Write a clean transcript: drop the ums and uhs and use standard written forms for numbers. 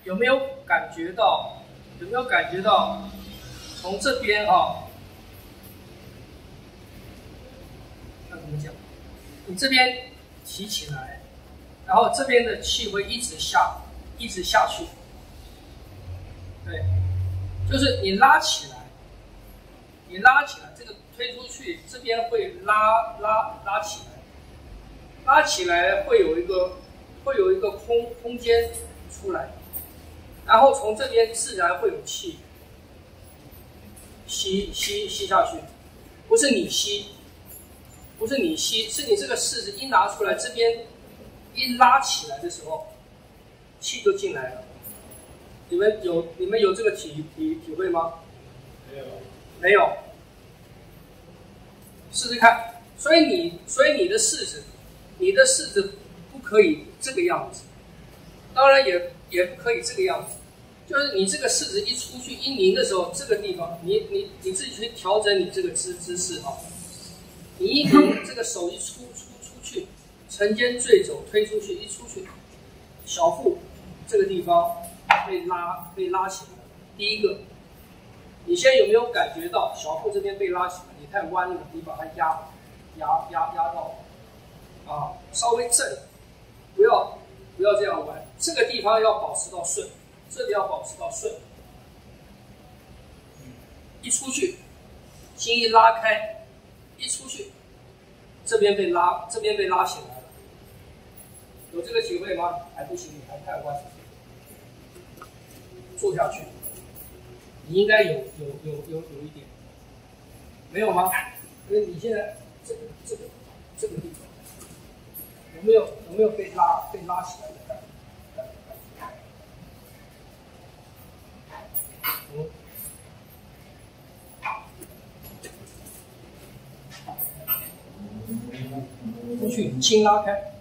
有没有感觉到？有没有感觉到？从这边啊，要怎么讲？你这边提起来，然后这边的气会一直下去。对，就是你拉起来，这个推出去，这边会拉起来，拉起来会有一个空间出来，然后从这边自然会有气吸下去，不是你吸，是你这个式子一拿出来，这边一拉起来的时候，气就进来了。你们有这个体会吗？没有。试试看。所以你的式子不可以这个样子，当然也不可以这个样子。就是你这个式子一出去一拧的时候，这个地方你自己去调整你这个姿势啊。你一拧，这个手一出去，沉肩坠肘推出去，一出去，小腹这个地方被拉起来。第一个，你现在有没有感觉到小腹这边被拉起来？你太弯了，你把它压到啊，稍微正，不要这样弯。这个地方要保持到顺，这里要保持到顺。一出去，心一拉开，一出去，这边被拉起来了。有这个体会吗？还不行，你还太弯。坐下去，你应该有一点，没有吗？因为你现在这个地方有没有被拉起来的感觉？出去，轻拉开。